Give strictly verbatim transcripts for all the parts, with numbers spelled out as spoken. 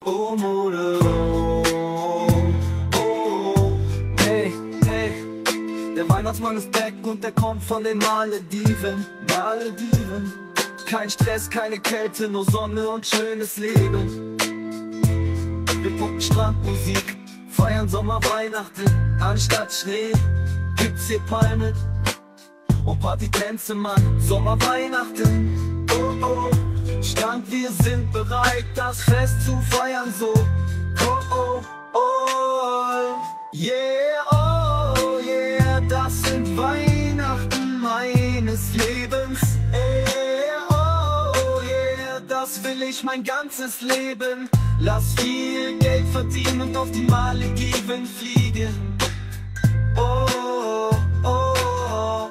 Oh Mode, oh, oh, oh. Hey, hey, der Weihnachtsmann ist back und der kommt von den Malediven, Malediven. Kein Stress, keine Kälte, nur Sonne und schönes Leben. Wir pumpen Strandmusik, feiern Sommer, Weihnachten, anstatt Schnee gibt's hier Palmen und Partytänze, Mann. Sommer, Weihnachten, oh oh. Stand, wir sind bereit, das Fest zu feiern, so. Oh oh, oh, yeah, oh yeah. Das sind Weihnachten meines Lebens, yeah, oh yeah. Das will ich mein ganzes Leben. Lass viel Geld verdienen und auf die Malediven fliegen. Oh, oh, oh.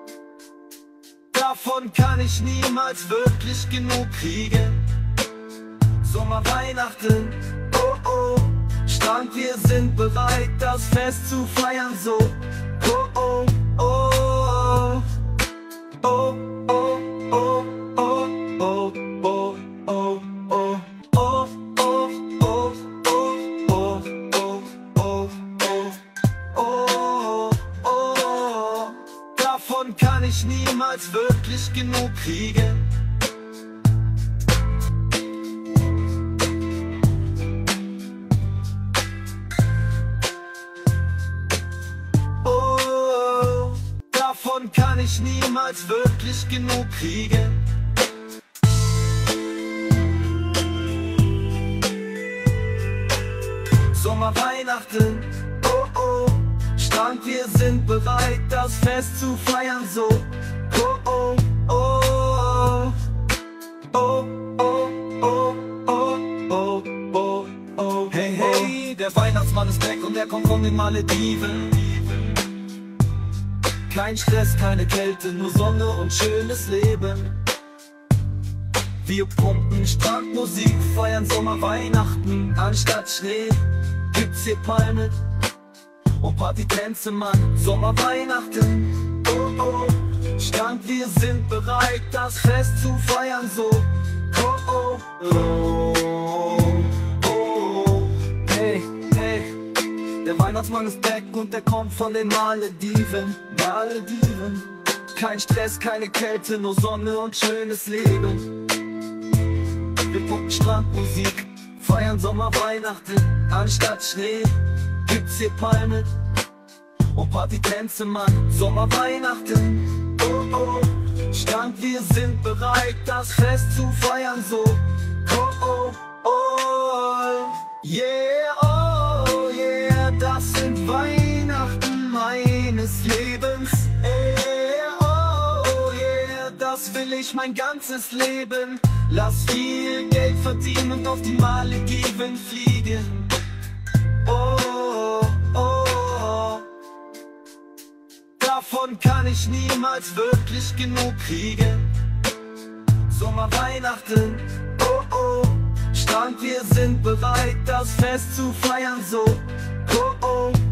Davon kann ich niemals wirklich genug kriegen. Sommer, Weihnachten, oh oh. Strand, wir sind bereit, das Fest zu feiern, so. Oh oh, oh, oh, oh, oh, oh, oh, oh, oh, oh, oh, oh, oh, oh, oh, oh. Davon kann ich niemals wirklich genug kriegen. Oh, davon kann ich niemals wirklich genug kriegen. Sommer, Weihnachten, oh oh. Strand, wir sind bereit, das Fest zu feiern, so. Oh oh, oh, oh, oh, oh, oh, oh, oh, oh. Hey, hey, der Weihnachtsmann ist back und er kommt von den Malediven. Kein Stress, keine Kälte, nur Sonne und schönes Leben. Wir pumpen Strandmusik, feiern Sommer, Weihnachten, anstatt Schnee gibt's hier Palmen und Partytänze, Mann. Sommer, Weihnachten, oh oh. Stand, wir sind bereit, das Fest zu feiern, so. Oh oh, oh, oh. Hey, hey, der Weihnachtsmann ist back und der kommt von den Malediven, Malediven. Kein Stress, keine Kälte, nur Sonne und schönes Leben. Wir pumpen Strandmusik, feiern Sommer, Weihnachten, anstatt Schnee gibt's hier Palmen und Partytänze, Mann. Sommer, Weihnachten, oh oh. Stand, wir sind bereit, das Fest zu feiern, so. Oh oh, oh, yeah, oh yeah. Das sind Weihnachten meines Lebens, yeah, oh yeah. Das will ich mein ganzes Leben. Lass viel Geld verdienen und auf die Malediven fliegen. Oh, oh, oh. Davon kann ich niemals wirklich genug kriegen. Sommer, Weihnachten, oh oh. Strand, wir sind bereit, das Fest zu feiern, so. Oh oh.